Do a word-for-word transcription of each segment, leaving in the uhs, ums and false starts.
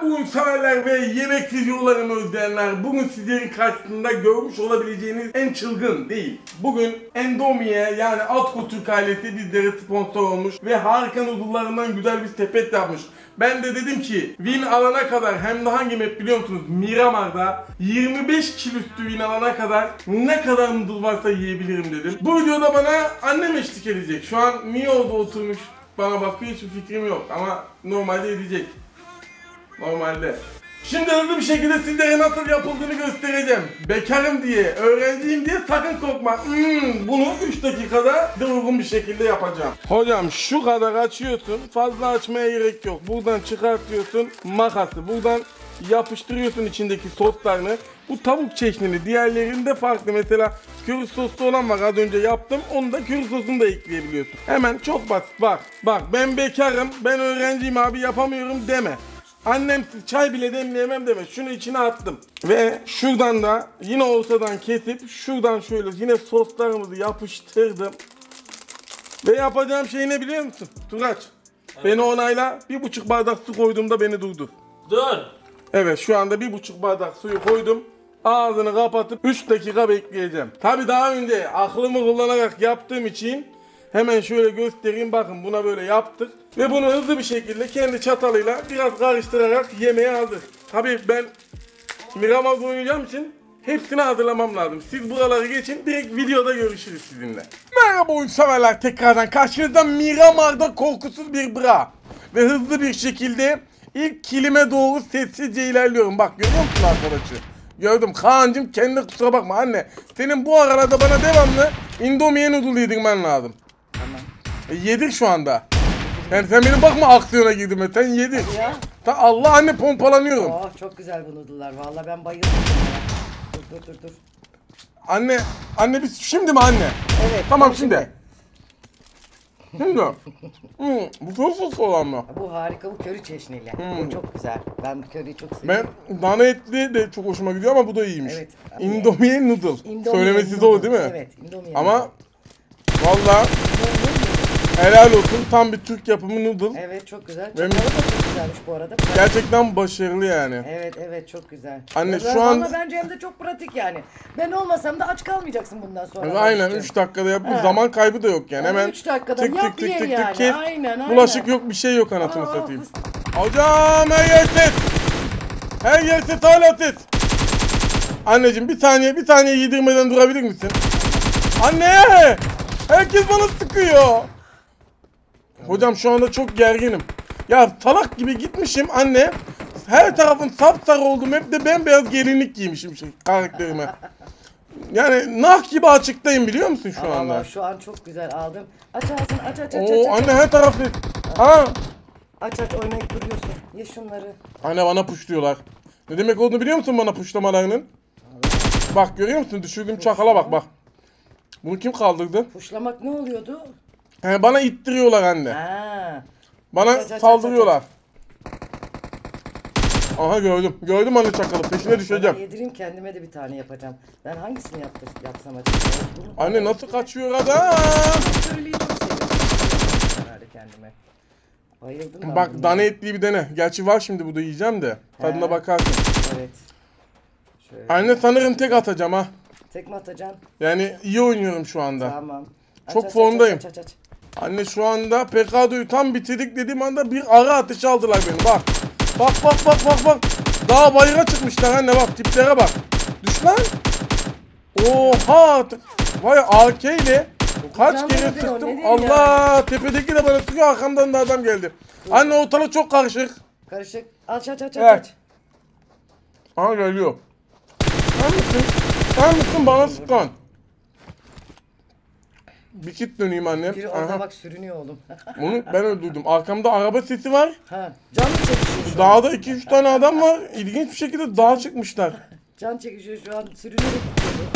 bu severler ve yemek videolarını özleyenler, bugün sizlerin karşısında görmüş olabileceğiniz en çılgın değil. Bugün Endomie yani Atko Türk ailesi bizlere sponsor olmuş ve harika noodle'larından güzel bir sepet yapmış. Ben de dedim ki win alana kadar, hem de hangi map biliyor musunuz? Miramar'da yirmi beş kilo üstü win alana kadar ne kadar noodle varsa yiyebilirim dedim. Bu videoda bana annem eşlik edecek. Şu an niye orada oturmuş bana bakıyor, hiçbir fikrim yok ama normalde edecek. Normalde. Şimdi hızlı bir şekilde sizlere nasıl yapıldığını göstereceğim. Bekarım diye, öğrenciyim diye sakın korkma. Hmm, bunu üç dakikada durgun bir şekilde yapacağım. Hocam şu kadar açıyorsun, fazla açmaya gerek yok. Buradan çıkartıyorsun makası, buradan yapıştırıyorsun içindeki soslarını. Bu tavuk çeşnini, diğerlerinde farklı. Mesela köri soslu olan var, az önce yaptım. Onu da köri sosunu da ekleyebiliyorsun. Hemen çok basit. Bak, bak ben bekarım, ben öğrenciyim abi yapamıyorum deme. Annem çay bile demleyemem deme. Şunu içine attım. Ve şuradan da yine ortadan kesip şuradan şöyle yine soslarımızı yapıştırdım. Ve yapacağım şey ne biliyor musun? Turaç. Evet. Beni onayla. Bir buçuk bardak su koyduğumda beni durdur. Dur. Evet, şu anda bir buçuk bardak suyu koydum. Ağzını kapatıp üç dakika bekleyeceğim. Tabi daha önce aklımı kullanarak yaptığım için hemen şöyle göstereyim, bakın buna böyle yaptık. Ve bunu hızlı bir şekilde kendi çatalıyla biraz karıştırarak yemeğe aldık. Tabii ben Miramar oynayacağım için hepsini hazırlamam lazım. Siz buraları geçin, direkt videoda görüşürüz sizinle. Merhaba oyun severler, tekrardan karşınızda Miramar'da korkusuz bir bra. Ve hızlı bir şekilde ilk kilime doğru sessizce ilerliyorum. Bak görüyor musun arkadaşı? Gördüm. Kaan'cım kendine kusura bakma anne. Senin bu aralarda bana devamlı Indomie noodle yedirmen lazım. Tamam. E, yedir şu anda. Yani sen benim bakma aksiyona girdim. Sen yedir. Ya. Ta Allah anne, pompalanıyorum. Oh çok güzel bu noodle'lar. Vallahi ben bayıldım. Dur dur dur dur. Anne, anne biz şimdi mi anne? Evet. Tamam şimdi. Şimdi. hmm, bu çok sos olan mı? Bu harika, bu köri çeşnili. Hmm. Bu çok güzel. Ben bu köriyi çok seviyorum. Ben dana etli de çok hoşuma gidiyor ama bu da iyiymiş. Evet. Indomie noodle. Indomie Söylemesi noodle. zor değil mi? Evet. Indomie ama noodle. vallahi helal olsun, tam bir Türk yapımı noodle. Evet çok güzel. Benim... Çatalı da çok güzelmiş bu arada. Pratik. Gerçekten başarılı yani. Evet evet çok güzel. Anne ya şu an... Ama bence hem de çok pratik yani. Ben olmasam da aç kalmayacaksın bundan sonra. Evet, aynen üç dakikada yap. Zaman kaybı da yok yani. yani Hemen üç dakikada tık yap tık tık ye tık yani. tık kes. Aynen, aynen. Bulaşık yok, bir şey yok anasını Aa, satayım. fıs- Hocam her yer ses. Her yer ses, hala ses. Anneciğim bir saniye bir saniye yedirmeden durabilir misin? Anne! Herkes bana sıkıyor. Hocam şu anda çok gerginim. Ya salak gibi gitmişim anne. Her tarafın sapsarı oldum, hep de bembeyaz gelinlik giymişim şu karakterime. Yani nah gibi açıktayım biliyor musun şu Allah anda? Allah, şu an çok güzel aldım. Aç ağzını, aç aç aç Oo aç. anne her tarafı. Ha. Aç aç oynayıp duruyorsun. Ye şunları. Anne bana puşluyorlar. Ne demek olduğunu biliyor musun bana puşlamalarının? Bak görüyor musun? Düşürdüğüm çakala bak bak. Bunu kim kaldırdı? Puşlamak ne oluyordu? He, bana ittiriyorlar anne. Ha. Bana Aç, aç, aç, saldırıyorlar. Aha gördüm. Gördüm anne çakalı. Peşine düşeceğim. Ben yedireyim, kendime de bir tane yapacağım. Ben hangisini yaptır, yapsam acaba? Anne nasıl kaçıyor adam? Söyleyi çok seviyorum. Herhalde kendime. Bayıldım ben Bak bunlara. dana etliyi bir dene. Gerçi var şimdi bu da yiyeceğim de. Tadına He. bakarsın. Evet. Şöyle. Anne sanırım tek atacağım ha. Tek mi atacaksın? Yani iyi oynuyorum şu anda. Tamam. Aç, Çok aç, formdayım. Aç, aç, aç, aç. Anne şu anda P K D'yi tam bitirdik dediğim anda bir ara ateşi aldılar beni bak. Bak bak bak bak bak. Daha bayıra çıkmışlar anne, bak tiplere bak. Düş lan. Oha. Vay A K ile kaç Canlı kere nedir o, sıktım. nedir Allah ya? Tepedeki de bana sıkıyor, arkamdan da adam geldi. Anne ortalık çok karışık. Karışık. Aç aç aç Evet. aç. Aha geliyor. Sen misin? Sen misin bana sıkan? Bir kit döneyim annem. Biri orada Aha. bak sürünüyor oğlum. Bunu ben öldürdüm. Arkamda araba sesi var. Ha, can mı çekişiyor şu an? Dağda iki üç tane adam var. İlginç bir şekilde dağa çıkmışlar. Can çekişiyor şu an, sürünerek gidiyor.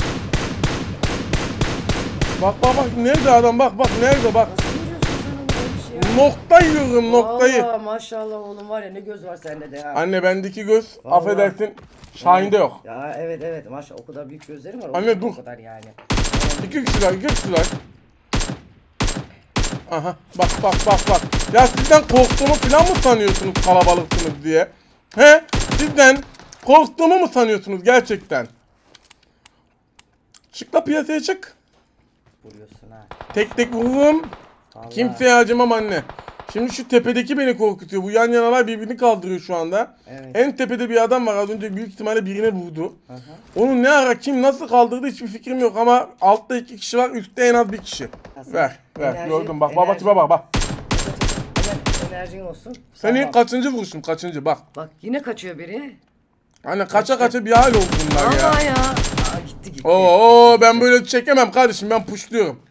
Bak bak bak nerede adam, bak bak nerede bak. Nasıl görüyorsun sen onu öyle bir şey ya? Nokta yiyorum noktayı. Vallahi maşallah oğlum, var ya ne göz var sende de ha. Anne bendeki göz Vallahi. affedersin Şahin'de yok. Ya evet evet maşallah, o kadar büyük gözlerim var. Anne, O dur. kadar yani. İki kişiler iki kişiler. Aha bak bak bak bak. Ya sizden korktuğumu falan mı sanıyorsunuz kalabalıksınız diye? He? Sizden korktuğumu mu sanıyorsunuz gerçekten? Çık la piyasaya çık. Vuruyorsun ha. Tek tek vururum. Vallahi. Kimseye acımam anne. Şimdi şu tepedeki beni korkutuyor. Bu yan yanalar birbirini kaldırıyor şu anda. Evet. En tepede bir adam var. Az önce büyük ihtimalle birine vurdu. Hı hı. Onu ne ara kim nasıl kaldırdı hiçbir fikrim yok ama altta iki kişi var, üstte en az bir kişi. Hasan, Ver, ver. enerji- Gördüm bak. enerji- Baba tipe bak bak. Hemen enerjin olsun. Senin Tamam. kaçıncı vuruşun? Kaçıncı? Bak. Bak yine kaçıyor biri. Anne kaça kaça bir hal oldu bunlar ya. Ama ya. Aa, gitti gitti. Oo ben böyle çekemem kardeşim. Ben pushluyorum.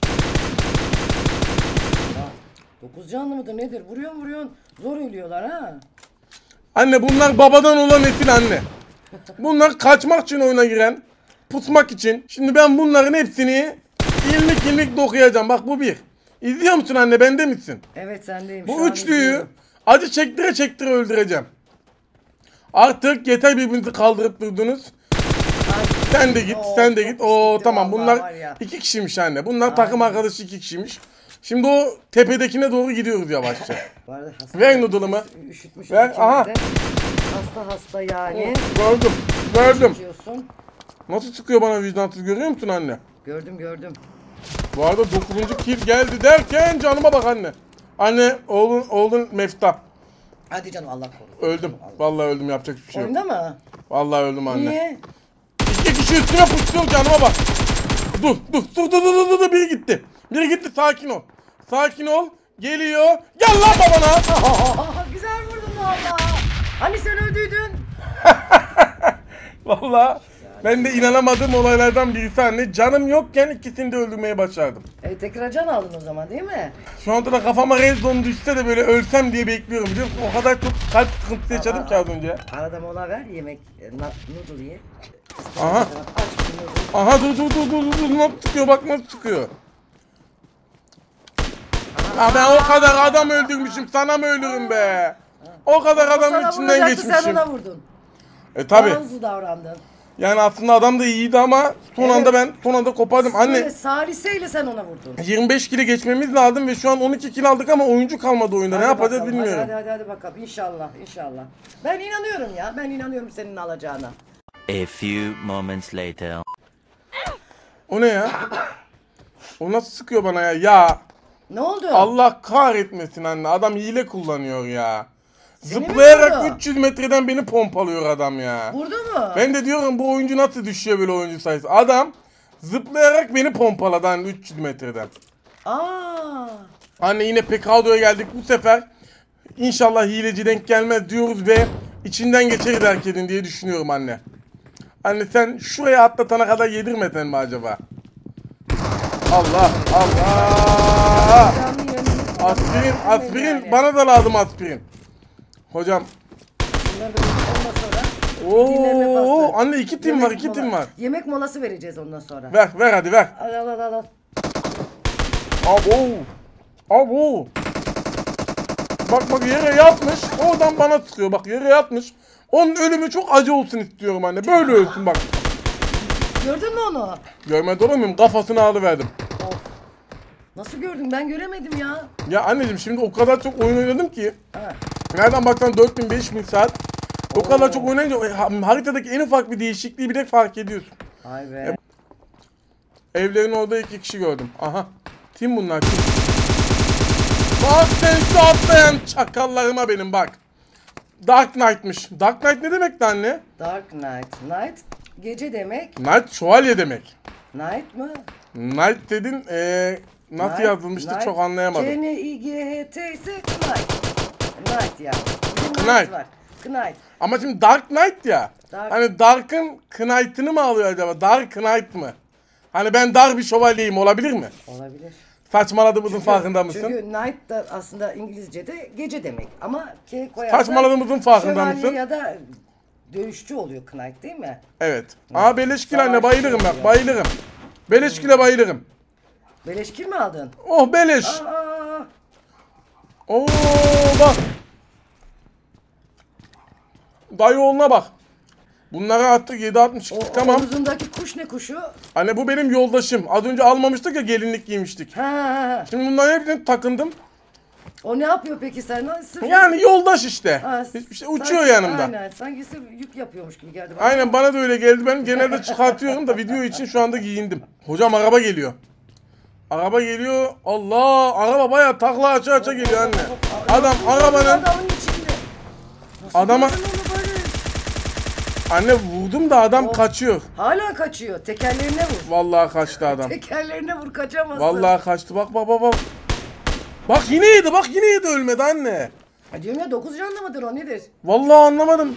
Dokuz canlı mıdır nedir? Vuruyorsun vuruyorsun. Zor ölüyorlar ha. Anne bunlar babadan olan nesil anne. Bunlar kaçmak için oyuna giren, pusmak için. Şimdi ben bunların hepsini ilmik ilmik dokuyacağım. Bak bu bir. İzliyor musun anne? Bende misin? Evet sendeyim. Bu şu an üçlüyü izliyorum. acı çektire çektire öldüreceğim. Artık yeter birbirinizi kaldırıp durdunuz. Ay, Sen de git, Oo, sen de çok git. Oo gitti tamam vallahi bunlar var ya. iki kişiymiş anne. Bunlar takım arkadaşı iki kişiymiş. Şimdi o tepedekine doğru gidiyoruz yavaşça. Bu arada hasta- Ver noodle'ımı. Üşütmüş Ver, ikimiz aha. de. Hasta hasta yani. Gördüm, gördüm. Çekiyorsun. Nasıl sıkıyor bana vicdansız görüyor musun anne? Gördüm gördüm. Bu arada dokuzuncu kill geldi derken canıma bak anne. Anne oğlun oğlun mefta. Hadi canım Allah korusun. Öldüm. Vallahi öldüm yapacak bir şey yok. Oyunda mı? Vallahi öldüm anne. Niye? İki kişi üstüme pusuyor canıma bak. Dur dur dur dur dur dur dur biri gitti. Biri gitti sakin ol. Sakin ol. Geliyor. Gel lan babana. Aa, güzel vurdun valla. Hani sen öldüydün? Vallahi ben de inanamadığım olaylardan birisi anne. Canım yokken ikisini de öldürmeye başardım. E, tekrar can aldın o zaman değil mi? Şu anda da kafama red zone düşse de böyle ölsem diye bekliyorum biliyor musun? O kadar çok kalp sıkıntısı yaşadım ki az önce. Arada mola ver yemek. e, na- Noodle ye. Aha. Aç bir noodle. Aha dur dur dur dur dur nasıl çıkıyor bak nasıl çıkıyor. Ya ben o kadar adam öldürmüşüm sana mı ölürüm be? O kadar adamın Sana içinden vuracaktı, sen geçmişim. ona vurdun. E tabi. Daha hızlı davrandın. Yani aslında adam da iyiydi ama son Evet. anda ben son anda kopardım. Anne Böyle saliseyle sen ona vurdun. yirmi beş kilo geçmemiz lazım ve şu an on iki kilo aldık ama oyuncu kalmadı oyunda. Ne Hadi yapacağız bakalım, bilmiyorum. Hadi, hadi hadi bakalım inşallah inşallah. Ben inanıyorum ya ben inanıyorum senin alacağına. A few moments later. O ne ya? O nasıl sıkıyor bana ya? Ya Ne oldu? Allah kahretmesin anne. Adam hile kullanıyor ya. Seni mi Zıplayarak vurdu? üç yüz metreden beni pompalıyor adam ya. Vurdu mu? Ben de diyorum bu oyuncu nasıl düşüyor böyle oyuncu sayısı. Adam zıplayarak beni pompaladı hani üç yüz metreden. Aa. Anne yine Pekado'ya geldik bu sefer. İnşallah hileci denk gelmez diyoruz ve içinden geçeriz herkesin diye düşünüyorum anne. Anne sen şuraya atlatana kadar yedirmeden mi acaba? Allah Allah. Canlı yayınımız- Aspirin aspirin Yani. bana da lazım aspirin. Hocam. Bunları da ondan sonra dinlenme Oo faslı. anne iki tim var Yemek iki mola- tim var. Yemek molası vereceğiz ondan sonra. Ver ver hadi ver. Al al al al. al. Abo. Abo. Bak bak yere yatmış. Oradan bana sıkıyor. Bak yere yatmış. Onun ölümü çok acı olsun istiyorum anne. Böyle ölsün bak. Gördün mü onu? Görmedi olur muyum? Kafasını alıverdim. Of. Nasıl gördün? Ben göremedim ya. Ya anneciğim şimdi o kadar çok oyun oynadım ki. Ha. Nereden baksan dört bin beş bin saat. O kadar çok oynayınca ha- haritadaki en ufak bir değişikliği bile fark ediyorsun. Ay be. Evlerin orada iki kişi gördüm. Aha. Kim bunlar? Kim? Bak sen şu atlayan çakallarıma benim bak. Dark Knight'mış. Dark Knight ne demek lan anne? Dark Night. Night gece demek. Knight şövalye demek. Night mı? Knight dedin eee nasıl Night, yazılmıştı Night. çok anlayamadım. K N I G H T ise Knight. Knight yani. Bir Knight. Knight var. Knight. Ama şimdi Dark Knight ya. Dark- Hani Dark'ın Knight'ını mı alıyor acaba? Dark Knight mı? Hani ben dar bir şövalyeyim olabilir mi? Olabilir. Saçmaladığımızın farkında mısın? Çünkü night da aslında İngilizce'de gece demek. Ama K koyarsan Saçmaladığımızın farkında şövalye mısın? ya da dövüşçü oluyor Knight değil mi? Evet. Aa beleşkil anne Savaşçı bayılırım oluyor. bak bayılırım. Beleşkile bayılırım. Beleşkil mi aldın? Oh beleş. Aa, Oo bak. Dayı oğluna bak. Bunlara attık yedi altmış o, tamam. omuzundaki kuş ne kuşu? Anne bu benim yoldaşım. Az önce almamıştık ya gelinlik giymiştik. Ha, ha, ha. Şimdi bunların hepsini takındım. O ne yapıyor peki senden? Sırf Yani yoldaş işte. Ha, Hiçbir şey uçuyor sanki- yanımda. Aynen. Sanki sırf yük yapıyormuş gibi geldi bana. Aynen bana da öyle geldi. Ben genelde çıkartıyorum da video için şu anda giyindim. Hocam araba geliyor. Araba geliyor. Allah, araba bayağı takla aça aça geliyor anne. Adam Nasıl arabanın adamın içinde? Nasıl Adama- gördün onu böyle? anne vurdum da adam Of. kaçıyor. Hala kaçıyor. Tekerlerine vur. Vallahi kaçtı adam. Tekerlerine vur, kaçamazsın. Vallahi kaçtı. Bak bak bak bak. Bak yine yedi. Bak yine yedi, ölmedi anne. Ha, diyorum ya dokuz canlı mıdır o, nedir? Vallahi anlamadım.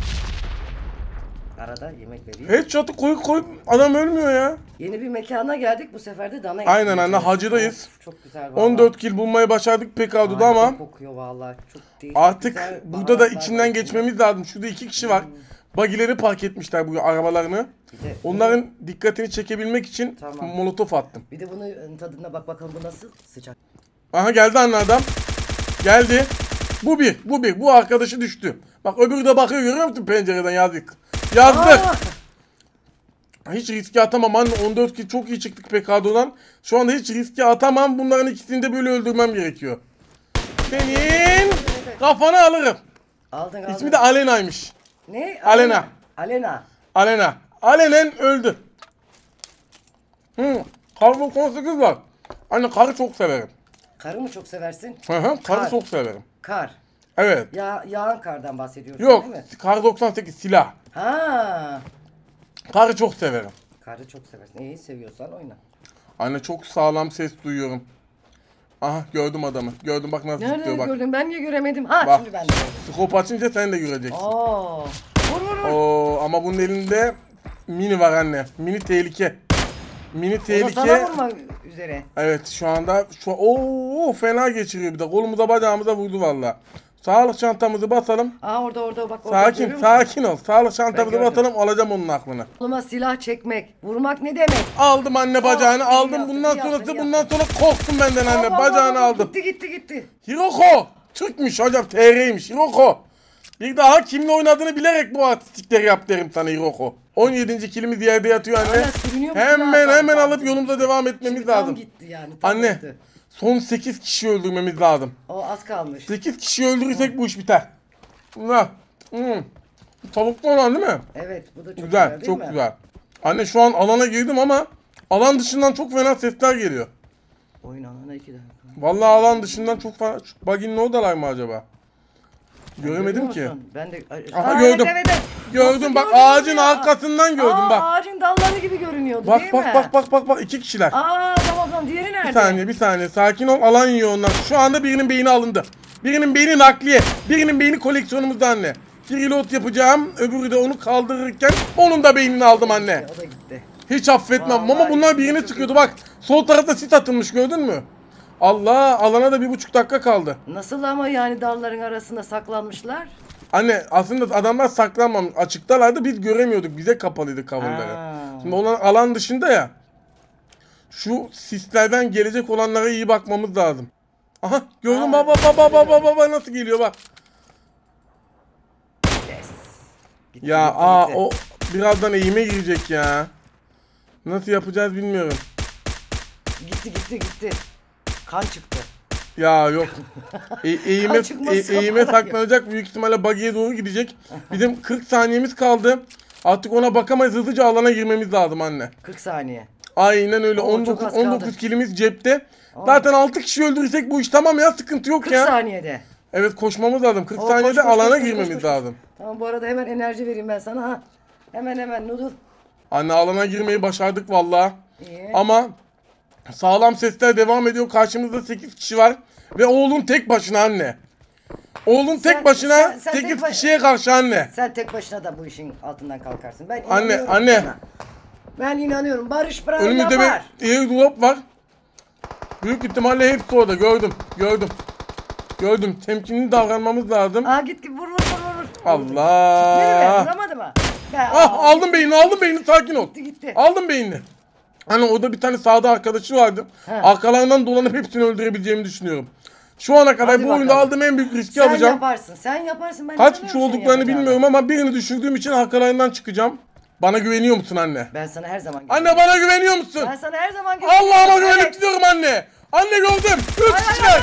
Arada yemek vereyim. Headshot'u koyup koyup adam ölmüyor ya. Yeni bir mekana geldik, bu sefer de dana Aynen eti anne, yiyeceğiz. hacıdayız. Of, çok güzel vallahi. on dört kill bulmayı başardık Pekadu'da Harika ama kokuyor vallahi. Çok değil. artık Güzel burada da baharatlar içinden var. geçmemiz lazım. Şurada iki kişi var. Bagileri park etmişler bu arabalarını. Bir de, Onların dikkatini çekebilmek için Tamam. molotof attım. bir de bunun tadına bak bakalım, bu nasıl sıcak. Aha geldi anne adam. Geldi. Bu bir, bu bir. Bu arkadaşı düştü. Bak öbürü de bakıyor, görüyor musun pencereden, yazdık. Yazdık. Aa! Hiç riske atamam anne. on dört kill çok iyi çıktık Pekado'dan. Şu anda hiç riske atamam. Bunların ikisini de böyle öldürmem gerekiyor. Senin kafanı alırım. Aldın aldın. İsmi de Alena'ymış. Ne? Alena. Alena. Alena. Alenen öldü. Hı. Kar doksan sekiz var. Anne karı çok severim. Karı mı çok seversin? Hı hı. Karı Kar. çok severim. Kar. Evet. Ya, yağan kardan bahsediyorsun Yok. değil mi? Kar doksan sekiz silah. Ha. Karı çok severim. Karı çok seversin. İyi, seviyorsan oyna. Anne çok sağlam ses duyuyorum. Aha gördüm adamı. Gördüm bak nasıl Nerede tutuyor bak. gördün? Ben niye göremedim? Ha Bak. şimdi ben de. Skop açınca sen de göreceksin. Oo. Vur vur vur. Oo, ama bunun elinde mini var anne. Mini tehlike. Mini O da tehlike. sana vurma üzere. Evet şu anda şu Oo fena geçiriyor bir de. Kolumuza bacağımıza vurdu valla. Sağlık çantamızı basalım. Aa orada orada bak orada. Sakin görüyor musun? sakin ol. Sağlık çantamızı gördüm. basalım, alacağım onun aklını. Koluma silah çekmek, vurmak ne demek? Aldım anne bacağını, Oh, iyi aldım. yaptın, Bundan iyi yaptın, sonrası iyi bundan sonra korktum benden anne. Allah Bacağını Allah, aldım. Gitti gitti gitti. Hiroko. Türkmüş hocam, T R'ymiş Hiroko. Bir daha kimle oynadığını bilerek bu artistikleri yap derim sana Hiroko. on yedinci kilimiz yerde yatıyor anne. Hala sürünüyor mu? Hemen Silah hemen tam- alıp yolumuza devam etmemiz Şimdi tam lazım. gitti yani. Tam Anne gitti. son sekiz kişi öldürmemiz lazım. O az kalmış. sekiz kişi öldürürsek bu iş biter. Bunlar. Hmm. Tavuklu olan değil mi? Evet bu da çok Güzel, güzel, değil çok mi? güzel. Anne şu an alana girdim ama alan dışından çok fena sesler geliyor. Oyun alana iki dakika. Vallahi alan dışından çok fena. Baginin oradalar mı acaba? Göremedim Görüyor ki. musun? Ben de... Aha, Aa, gördüm. Evet, evet, evet. Gördüm Nasıl bak, gördün ağacın ya? arkasından gördüm Aa, bak. Ağacın dalları gibi görünüyordu Bak değil bak mi? bak bak bak bak iki kişiler. Aa tamam tamam, diğeri nerede? Bir saniye bir saniye sakin ol, alan yiyor onlar. Şu anda birinin beyni alındı. Birinin beyni nakliye. Birinin beyni koleksiyonumuzda anne. Bir reload yapacağım, öbürü de onu kaldırırken onun da beynini aldım anne. O da gitti. Hiç affetmem Vallahi ama bunlar ikisi de birini çok sıkıyordu iyi. bak. Sol tarafta sit atılmış, gördün mü? Allah, alana da bir buçuk dakika kaldı. Nasıl ama yani dalların arasında saklanmışlar? Anne aslında adamlar saklanmamış, açıktalardı, biz göremiyorduk, bize kapalıydı coverları. Ha. Şimdi olan alan dışında ya. Şu sislerden gelecek olanlara iyi bakmamız lazım. Aha gördün Aa, baba baba baba baba nasıl geliyor bak. Yes. Gitti, Ya gitti, aa gitti. o birazdan eğime girecek ya. Nasıl yapacağız bilmiyorum. Gitti gitti gitti. Kan çıktı. Ya yok. E, eğime, Çıkması e, eğime falan saklanacak, büyük ihtimalle buggy'e doğru gidecek. Bizim kırk saniyemiz kaldı. Artık ona bakamayız, hızlıca alana girmemiz lazım anne. kırk saniye. Aynen öyle. Oo, çok on dokuz az on dokuz kaldı. kilimiz cepte. Zaten altı kişi öldürürsek bu iş tamam ya, sıkıntı yok kırk ya. saniyede. Evet koşmamız lazım. kırk Oo, saniyede koş, koş, alana koş, koş, girmemiz koş, koş. lazım. Tamam, bu arada hemen enerji vereyim ben sana ha. Hemen hemen noodle. Anne alana girmeyi başardık valla. İyi. Ama sağlam sesler devam ediyor. Karşımızda sekiz kişi var. Ve oğlun tek başına anne. Oğlun tek Sen- başına sen- sen tek sekiz baş- kişiye karşı anne. Sen tek başına da bu işin altından kalkarsın. Ben Anne, inanıyorum anne. sana. Ben inanıyorum. Barış Brown Önümüzde yapar. bir airdrop var. Büyük ihtimalle hepsi orada. Gördüm. Gördüm. Gördüm. Temkinli davranmamız lazım. Aa git git vur vur vur vur. Allah. Nereye? Vuramadı mı? Ben, Ah aa, aldım beynini, aldım beynini, sakin ol. Gitti gitti. Aldım beynini. Hani orada bir tane sağda arkadaşı vardı. He. Arkalarından dolanıp hepsini öldürebileceğimi düşünüyorum. Şu ana kadar Hadi bu oyunda bakalım. aldığım en büyük riski Sen alacağım. yaparsın. Sen yaparsın. Ben Kaç inanıyorum kişi senin olduklarını yapacağına. bilmiyorum ama birini düşürdüğüm için arkalarından çıkacağım. Bana güveniyor musun anne? Ben sana her zaman Anne bana güveniyor musun? Ben sana her zaman güveniyorum. Allah'ıma güvenip Evet. gidiyorum anne. Anne gördüm. Üç Ay, ay, kişiler. ay, ay, ay.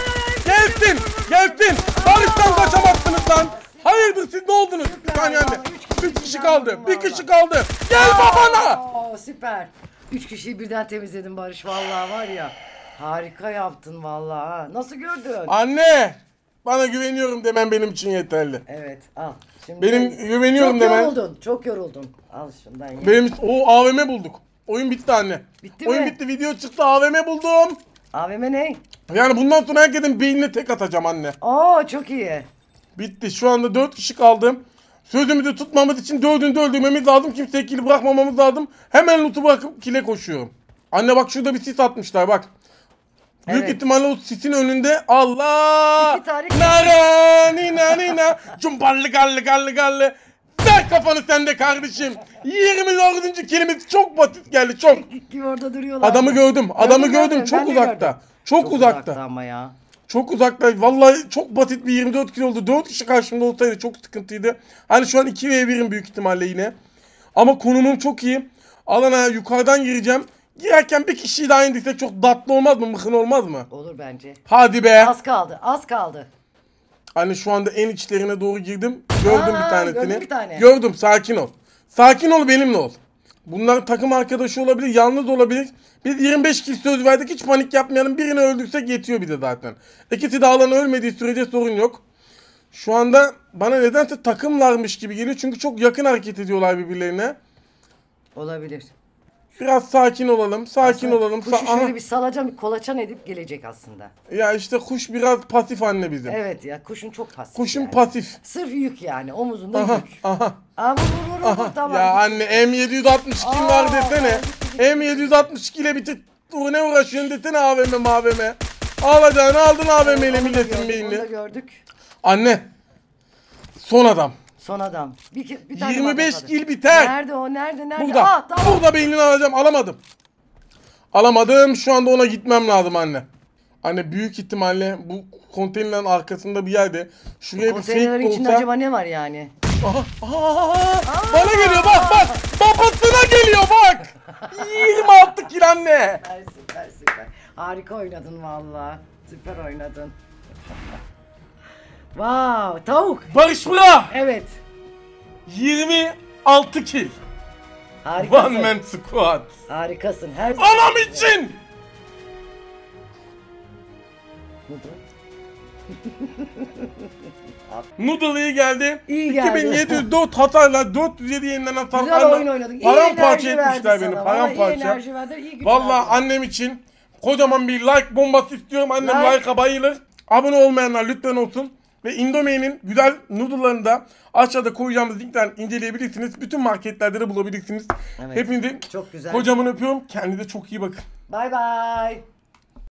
Gelsin. Gelsin. Barış'tan kaçamazsınız lan. Hayırdır siz ne oldunuz? Bir saniye anne. Üç kişi kaldı. Bir kişi kaldı. Gel babana. Oo, süper. Üç kişiyi birden temizledim Barış vallahi var ya. Harika yaptın vallahi. Ha. Nasıl gördün? Anne. Bana güveniyorum demen benim için yeterli. Evet al. Şimdi Benim güveniyorum çok demen. yoruldun. Çok yoruldun. Al şundan ye. Benim o A V M bulduk. Oyun bitti anne. Bitti Oyun mi? bitti, video çıktı, A V M buldum. A V M ne? Yani bundan sonra herkesin beynine tek atacağım anne. Oo çok iyi. Bitti. Şu anda dört kişi kaldı. Sözümüzü tutmamız için dördünü de öldürmemiz lazım. Kimseyi kili bırakmamamız lazım. Hemen loot'u bırakıp kile koşuyorum. Anne bak şurada bir sis atmışlar bak. Büyük Evet. ihtimalle o sisin önünde Allah. İki tane- Nara nina nina. Cumballı gallı gallı gallı. Ver kafanı sen de kardeşim. yirmi dördüncü kilimiz çok basit geldi çok. Gibi orada duruyorlar. Adamı gördüm. Adamı Gördüm, gördüm. gördüm. Çok Ben de uzakta. gördüm. Çok, uzakta. ama ya. Çok uzakta. Vallahi çok basit bir yirmi dört kilo oldu. dört kişi karşımda olsaydı çok sıkıntıydı. Hani şu an iki ve birim büyük ihtimalle yine. Ama konumum çok iyi. Alana yukarıdan gireceğim. Girerken bir kişiyi daha indirse çok tatlı olmaz mı? Mıkın olmaz mı? Olur bence. Hadi be. Az kaldı. Az kaldı. Hani şu anda en içlerine doğru girdim. Gördüm Aa, bir tanesini. gördün bir tane. Gördüm. Sakin ol. Sakin ol, benimle ol. Bunlar takım arkadaşı olabilir, yalnız olabilir. Biz yirmi beş kişi söz verdik, hiç panik yapmayalım. Birini öldürsek yetiyor bir de zaten. İkisi de alan ölmediği sürece sorun yok. Şu anda bana nedense takımlarmış gibi geliyor. Çünkü çok yakın hareket ediyorlar birbirlerine. Olabilir. Biraz sakin olalım, sakin Aslında olalım. Kuşu Sa- Aha. şöyle bir salacağım, bir kolaçan edip gelecek aslında. Ya işte kuş biraz pasif anne bizim. Evet ya kuşun çok pasif. Kuşun yani. pasif. Sırf yük yani omuzunda Aha, yük. aha. Aa vur vur vur vur tamam. Ya anne M yedi yüz altmış iki Aa, var desene. gitti, M yedi yüz altmış iki ile bitir. Ne uğraşıyorsun desene A V M M A V M. Alacağını aldın A V M ile Onu da milletin gördük, onu da beynini. gördük. Anne. Son adam. Son adam. Bir, ki- bir tane yirmi beş var bakalım. kill biter. Nerede o nerede nerede? Burada. Aa tamam. Burada beynini alacağım. Alamadım. Alamadım. Şu anda ona gitmem lazım anne. Anne büyük ihtimalle bu konteynerin arkasında bir yerde. Şuraya bir Konteynerlerin fake içinde olsa. acaba ne var yani? Aha, aha, bana geliyor bak bak. Babasına geliyor bak. yirmi altı kill anne. Süper süper süper. Harika oynadın valla. Süper oynadın. Wow tavuk. Barış Bıra. Evet. yirmi altı kill. Harikasın. One man squad. Harikasın. Her Anam için. Noodle iyi geldi. İyi geldi. iki bin yedi yüz dört hasarla dört yüz yedi yeniden Güzel hasarlarla oyun oynadın. İyi paramparça enerji verdi etmişler beni. sana. Vallahi iyi Paramparça. enerji verdi. İyi güç Vallahi verdi. annem için kocaman bir like bombası istiyorum. Annem Like. like'a bayılır. Abone olmayanlar lütfen olsun. Ve Indomie'nin güzel noodle'larını da aşağıda koyacağımız linkten inceleyebilirsiniz. Bütün marketlerde de bulabilirsiniz. Evet. Hepinizi Çok güzel. kocaman öpüyorum. Kendinize çok iyi bakın. Bye bye.